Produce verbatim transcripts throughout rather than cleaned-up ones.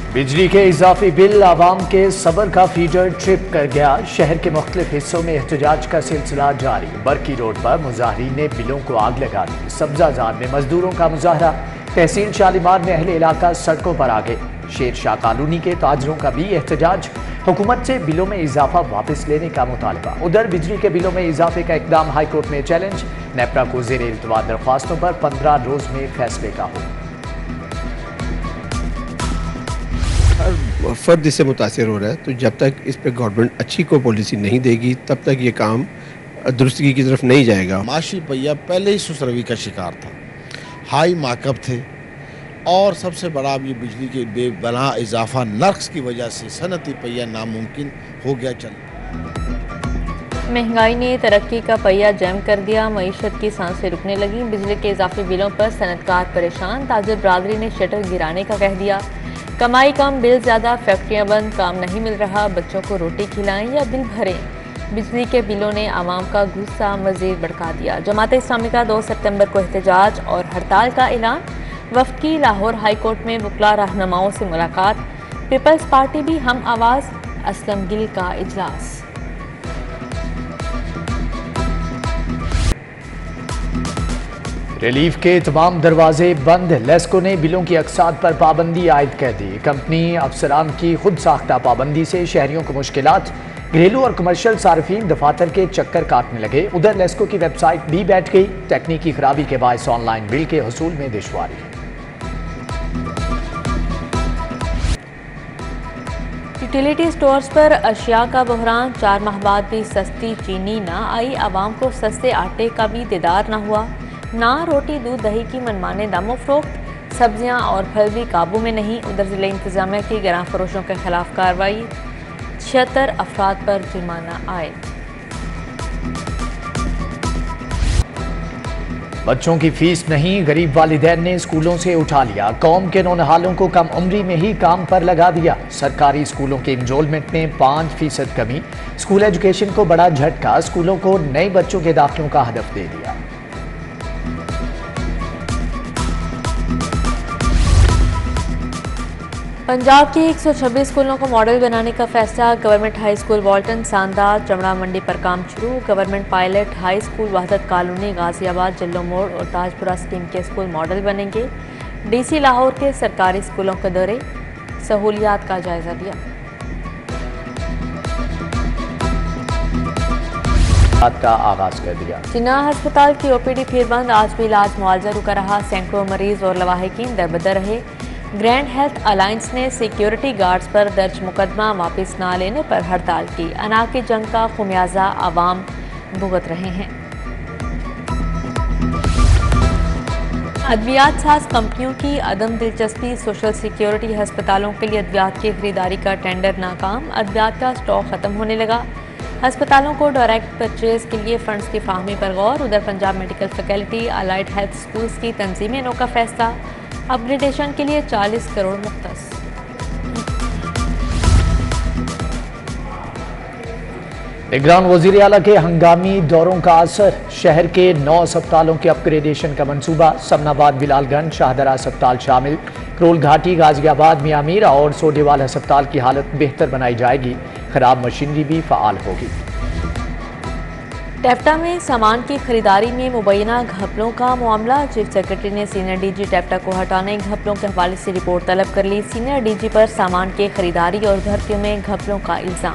बिजली के इजाफी बिल आवाम के सब्र का फीडर ट्रिप कर गया। शहर के मुख्तलिफ हिस्सों में एहतजाज का सिलसिला जारी। बरकी रोड पर मुजाहरीन ने बिलों को आग लगा दी। सब्जाजार में मजदूरों का मुजाहरा। तहसील शालीमार में अहले इलाका सड़कों पर आ गए। शेर शाह कॉलोनी के ताजरों का भी एहतजाज। हुकूमत से बिलों में इजाफा वापस लेने का मुतालबा। उधर बिजली के बिलों में इजाफे का इकदाम हाईकोर्ट में चैलेंज। नेपरा को ज़ेर इल्तवा दरख्वास्तों पर पंद्रह रोज में फैसले का हुक्म। हर फर्द इससे मुतासिर हो रहा है, तो जब तक इस पर गवर्नमेंट अच्छी को पॉलिसी नहीं देगी तब तक ये काम दुरुस्ती की तरफ नहीं जाएगा। माशी पहिया पहले ही सुसरवी का शिकार था, हाई मार्कअप थे और सबसे बड़ा अब ये बिजली के बेबना इजाफा नर्क्स की वजह से सनती पहिया नामुमकिन हो गया चल। महंगाई ने तरक्की का पहिया जैम कर दिया। मईशत की सांसें रुकने लगी। बिजली के इजाफी बिलों पर सनतकार परेशान। ताजिर बरादरी ने शटर गिराने का कह दिया। कमाई कम, बिल ज़्यादा, फैक्ट्रियां बंद, काम नहीं मिल रहा। बच्चों को रोटी खिलाएं या बिल भरें। बिजली के बिलों ने आवाम का गुस्सा मज़ीद भड़का दिया। जमात इस्लामी का दो सितंबर को एहतजाज और हड़ताल का ऐलान। वफ्द की लाहौर हाई कोर्ट में वकला रहनुमाओं से मुलाकात। पीपल्स पार्टी भी हम आवाज़। असलम गिल का इजलास। रिलीफ के तमाम दरवाजे बंद। लेस्को ने बिलों की अकसाद पर पाबंदी आयद कर दी। कंपनी अफसरान की खुद साख्ता पाबंदी से शहरियों को मुश्किलात। घरेलू और कमर्शियल सार्फिन दफातर के चक्कर काटने लगे। उधर लेस्को की वेबसाइट भी बैठ गई। तकनीकी खराबी के बायस ऑनलाइन बिल के हसूल में दुश्वारी। यूटिलिटी स्टोर्स पर अशिया का बहरान। चार माह बाद भी सस्ती चीनी ना आई। आवाम को सस्ते आटे का भी दीदार न हुआ। ना रोटी दूध दही की मनमाने दामों फरोख्त। सब्जियां और फल भी काबू में नहीं। उधर जिला इंतजामिया की गरां फरोशों के खिलाफ कार्रवाई। छिहत्तर अफराद पर जुर्माना आयद। बच्चों की फीस नहीं, गरीब वालिदैन ने स्कूलों से उठा लिया। कौम के नौनहालों को कम उम्री में ही काम पर लगा दिया। सरकारी स्कूलों के इनरोलमेंट में पाँच फीसद कमी। स्कूल एजुकेशन को बड़ा झटका। स्कूलों को नए बच्चों के दाखिलों का हदफ दे दिया। पंजाब के एक सौ छब्बीस स्कूलों को मॉडल बनाने का फैसला। गवर्नमेंट हाई स्कूल वाल्टन, सांदार, चमड़ा मंडी पर काम शुरू। Government pilot high school Wahdat colony, Ghaziabad, Jallo Mor और ताजपुरा स्कीम के स्कूल मॉडल बनेंगे। डीसी लाहौर के सरकारी स्कूलों के दौरे, सहूलियात का जायजा लिया। का आगाज कर दिया। जिन्ना अस्पताल की ओपीडी फिर बंद। आज भी इलाज मुआवजा रुका रहा। सैकड़ों मरीज और लवाहिकीन दरबदर रहे। ग्रैंड हेल्थ अलायंस ने सिक्योरिटी गार्ड्स पर दर्ज मुकदमा वापस ना लेने पर हड़ताल की। अना की जंग का खुमियाजा आवाम भुगत रहे हैं। अद्वियात साज कंपनियों की अदम दिलचस्पी। सोशल सिक्योरिटी अस्पतालों के लिए अद्वियात की खरीदारी का टेंडर नाकाम। अद्वियात का स्टॉक खत्म होने लगा। अस्पतालों को डायरेक्ट परचेज के लिए फंड्स की फाहमी पर गौर। उधर Punjab medical faculty allied health schools की तंजीमें नो का फैसला। अपग्रेडेशन के लिए चालीस करोड़ मुख्तस। निगरान वजीर आला के हंगामी दौरों का असर। शहर के नौ अस्पतालों के अपग्रेडेशन का मंसूबा। समनाबाद, बिलालगंज, शाहदरा अस्पताल शामिल। करोल घाटी, गाजियाबाद, मियां मीर और सोडेवाल अस्पताल की हालत बेहतर बनाई जाएगी। खराब मशीनरी भी फाल होगी। टेप्टा में सामान की खरीदारी में मुबैना घपलों का मामला। चीफ सेक्रेटरी ने सीनियर डीजी टेप्टा को हटाने घपलों के हवाले से रिपोर्ट तलब कर ली। सीनियर डीजी पर सामान की खरीदारी और भर्तियों में घपलों का इल्जाम।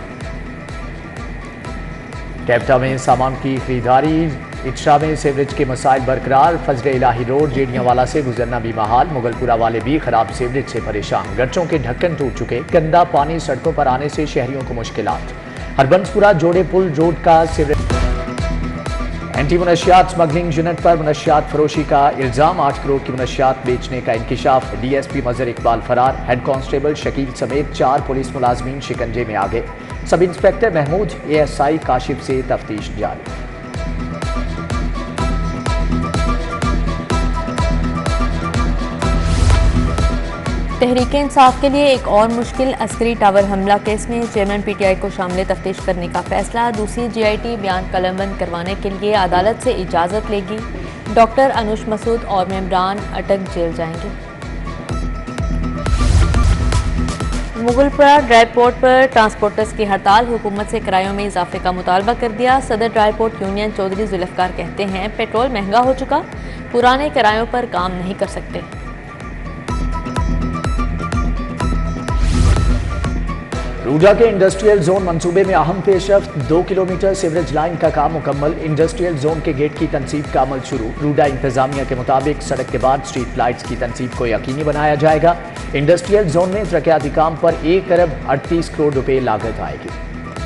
टेप्टा में सामान की खरीदारी। इटरा में सीवरेज के मसाइल बरकरार। फजल इलाही रोड, जेडियांवाला से गुजरना भी महाल। मुगलपुरा वाले भी खराब सीवरेज से परेशान। गटरों के ढक्कन टूट चुके। गंदा पानी सड़कों पर आने से शहरियों को मुश्किलात। हरबंसपुरा जोड़े पुल रोड का सीवरेज। एंटी मुनशियात स्मगलिंग यूनिट पर मुनशियात फरोशी का इल्जाम। आठ करोड़ की मुनशियात बेचने का इंकिशाफ। डीएसपी मजहर इकबाल फरार। हेड कांस्टेबल शकील समेत चार पुलिस मुलाजमीन शिकंजे में आ गए। Sub inspector Mahmood ASI Kashif से तफ्तीश जारी। तहरीक इंसाफ के लिए एक और मुश्किल। अस्करी टावर हमला केस में चेयरमैन पीटीआई को शामिल तफ्तीश करने का फैसला। दूसरी जीआईटी बयान कलमबंद करवाने के लिए अदालत से इजाज़त लेगी। डॉक्टर अनुज मसूद और मेम्बरान अटक जेल जाएंगे। मुगलपुरा ड्राई पोर्ट पर ट्रांसपोर्टर्स की हड़ताल, हुकूमत से किरायों में इजाफे का मुतालबा कर दिया। सदर dry port union Chaudhry Zulfiqar कहते हैं पेट्रोल महंगा हो चुका, पुराने किरायों पर काम नहीं कर सकते। रूडा के इंडस्ट्रियल जोन मंसूबे में अहम पेशरफ्त, दो किलोमीटर सीवरेज लाइन का काम मुकम्मल, इंडस्ट्रियल जोन के गेट की तनसीब का अमल शुरू। रूडा इंतजामिया के मुताबिक सड़क के बाद स्ट्रीट लाइट्स की तनसीब को यकीनी बनाया जाएगा। इंडस्ट्रियल जोन में तरक्याती काम पर एक अरब अड़तीस करोड़ रुपए लागत आएगी।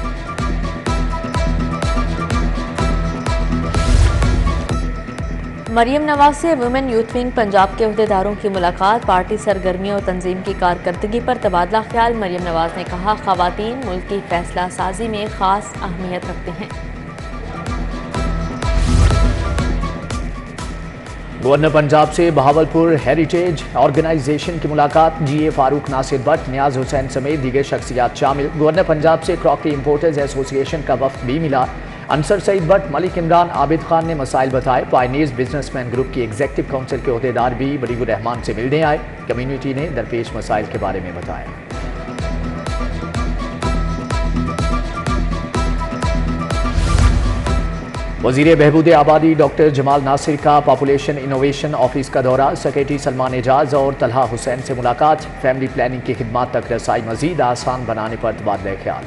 मरियम नवाज से वुमेन यूथ विंग पंजाब के अहदेदारों की मुलाकात, पार्टी सरगर्मियों और तंजीम की कारकर्दगी पर तबादला ख्याल। मरियम नवाज ने कहा ख़वातीन मुल्क की फैसला साजी में खास अहमियत रखते हैं। गवर्नर पंजाब से बहावलपुर हेरिटेज ऑर्गेनाइजेशन की मुलाकात, जी ए फारूक, नासिर भट्ट, नियाज हुसैन समेत दीगर शख्सियात शामिल। गवर्नर पंजाब से क्रॉकरी इंपोर्टर्स एसोसिएशन का वफ्द भी मिला। अंसर सईद भट्ट, मलिक इमरान, आबिद खान ने मसाइल बताए। पायनियर्स बिजनेसमैन ग्रुप की एग्जीक्यूटिव काउंसिल के अहदेदार भी बरीगुर रहमान से मिलने आए। कम्युनिटी ने दरपेश मसाइल के बारे में बताया। वजीर बहबूद आबादी डॉक्टर जमाल नासिर का पॉपुलेशन इनोवेशन ऑफिस का दौरा, सेक्रेटरी सलमान एजाज और तलहा हुसैन से मुलाकात। फैमिली प्लानिंग की खिदमात तक रसाई मजीद आसान बनाने पर तबादला ख्याल।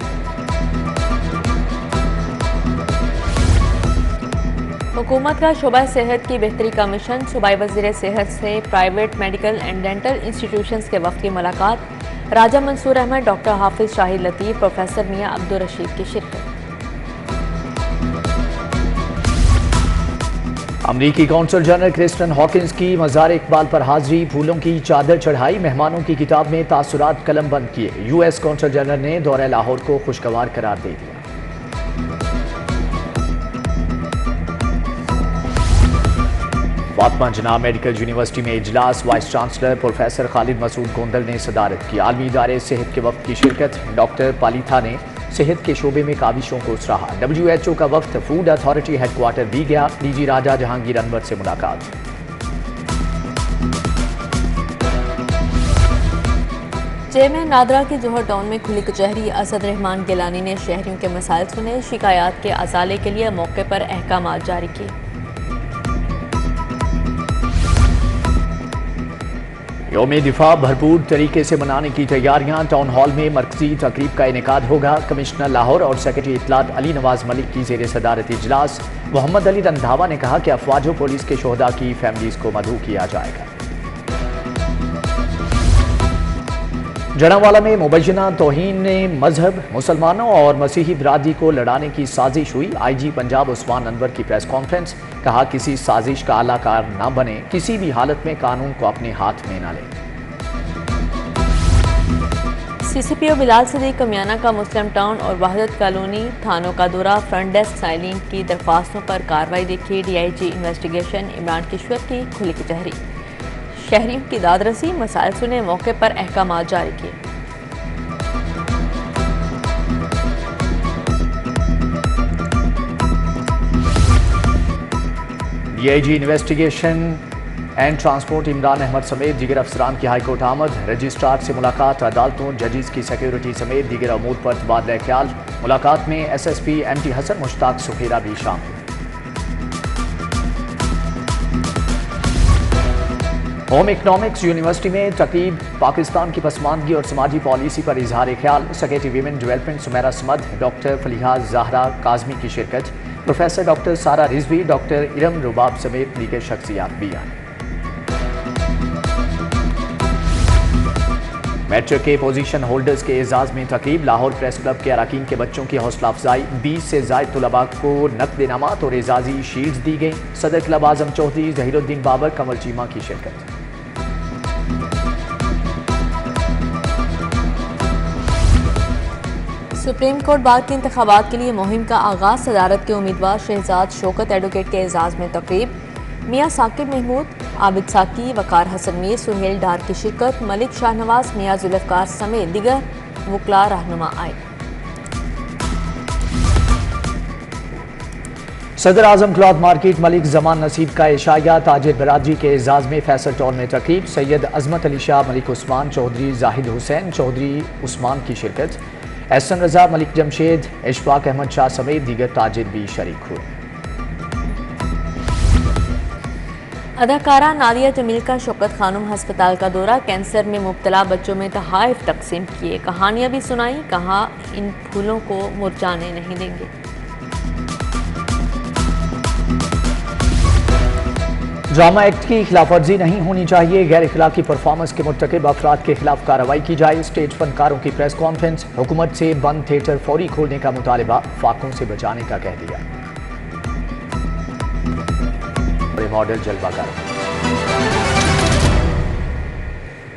हुकूमत का शोबा सेहत की बेहतरी का मिशन, सूबाई वज़ीर सेहत से private medical and dental institutions के वफ़द की मुलाकात। राजा मंसूर अहमद, डॉक्टर हाफिज शाहिद लतीफ़, प्रोफेसर मियाँ अब्दुल रशीद की शिरकत। अमरीकी कौंसल जनरल क्रिस्टन हॉकिंस की मज़ार इकबाल पर हाजिरी, फूलों की चादर चढ़ाई, मेहमानों की किताब में तासुरात कलम बंद किए। यूएस कौंसल जनरल ने दौरे लाहौर को खुशगवार करार दे दिया। फातिमा जिन्ना मेडिकल यूनिवर्सिटी में इजलास, vice chancellor professor Khalid Masood Gondal ने सदारत की। आलमी इदारे सेहत के वफ्द की शिरकत, डॉक्टर पालीथा ने सेहत के शोबे में काविशों को सराहा। डब्ल्यू एच ओ का वफ्द फूड अथॉरिटी हेडक्वार्टर भी गया। डीजी राजा जहांगीर अनवर से मुलाकात। चेयरमैन नादरा की जोहर टाउन में खुली कचहरी, असद रहमान गिलानी ने शहरियों के मसाइल सुने, शिकायत के अजाले के लिए मौके पर अहकाम जारी किए। यौम दिफा भरपूर तरीके से मनाने की तैयारियां, टाउन हॉल में मरकजी तकरीब का इनेकाद होगा। कमिश्नर लाहौर और सेक्रेटरी इत्तलात अली नवाज मलिक की जेर सदारत इजलास। मोहम्मद अली रंधावा ने कहा कि अफवाज पुलिस के शोहदा की फैमिलीज को मदऊ किया जाएगा। जड़ावाला में मुबैना तौहीन ने मजहब, मुसलमानों और मसीही बरादरी को लड़ाने की साजिश हुई। आई जी पंजाब उस्मान अनवर की प्रेस कॉन्फ्रेंस, कहा किसी साजिश का आलाकार न बने, किसी भी हालत में कानून को अपने हाथ में न ले। C C P O Bilal Sadiq Kamiana का मुस्लिम टाउन और वहदत कॉलोनी थानों का दौरा, फ्रंट डेस्क साइलिंग की दरख्वास्तों पर कार्रवाई देखी। D I G investigation Imran Kishwar की खुली कचहरी, शहरियों की दादरसी, मसाइल सुने, मौके पर अहकाम जारी किए। D I G investigation and transport Imran Ahmed समेत दीगर अफसरान की हाईकोर्ट आमद। रजिस्ट्रार से मुलाकात, अदालतों, जजेस की सिक्योरिटी समेत दीगर अमूर पर तबादला ख्याल। मुलाकात में S S P M T Hasan Mushtaq Sukhera भी शामिल। होम इकनॉमिक्स यूनिवर्सिटी में तकरीब, पाकिस्तान की पसमानदगी और समाजी पॉलिसी पर इजहार ख्याल। Secretary women development Sumaira Samad, doctor Faliha Zahra Kazmi की शिरकत। प्रोफेसर डॉक्टर सारा रिजवी, डॉक्टर इरम रुबाब समेत दीगर शख्सियात भी आए। मैट्रिक के पोजीशन होल्डर्स के एजाज में तकरीब, लाहौर प्रेस क्लब के अरकान के बच्चों की हौसला अफजाई। बीस से जायद तुलबा को नकद इनामात और एजाजी शील्ड्स दी गई। सदर क्लब आजम चौधरी, जहीरुद्दीन बाबर, कमल चीमा की शिरकत। सुप्रीम कोर्ट बार के इंतखाबात के लिए मुहिम का आगाज, सदारत के उम्मीदवार शहजाद शौकत एडवोकेट के एजाज में तकरीब। मियाँ साकिब महमूद, आबिद साकी, वकार हसन मीर, सुहेल डार की शिरकत। मलिक शाहनवाज, मियाँ जुल्फकार समेत दिगर वकला रहनुमा आए। सदर आजम क्लॉथ मार्केट मलिक जमान नसीब का इशाया ताजिर बरादरी के एजाज में फैसल टॉल में तकरीब सैयद अजमत अली शाह, मलिक उस्मान चौधरी, जाहिद हुसैन चौधरी उस्मान की शिरकत। एहसन रजा, मलिक जमशेद, इशफाक अहमद शाह समेत दीगर ताजिर भी शरीक हुए। अदाकारा नादिया जमील का शौकत खानम हस्पताल का दौरा, कैंसर में मुब्तला बच्चों में तहाइफ तकसीम किए, कहानियां भी सुनाई, कहा इन फूलों को मुरझाने नहीं देंगे। ड्रामा एक्ट की खिलाफ वर्जी नहीं होनी चाहिए, गैर इखलाकी परफॉर्मेंस के मुर्तकिब अफराद के खिलाफ कार्रवाई की जाए। स्टेज फनकारों की प्रेस कॉन्फ्रेंस, हुकूमत से बंद थिएटर फौरी खोलने का मुतालबा, फाकों से बचाने का कह दिया। मॉडल जलवागार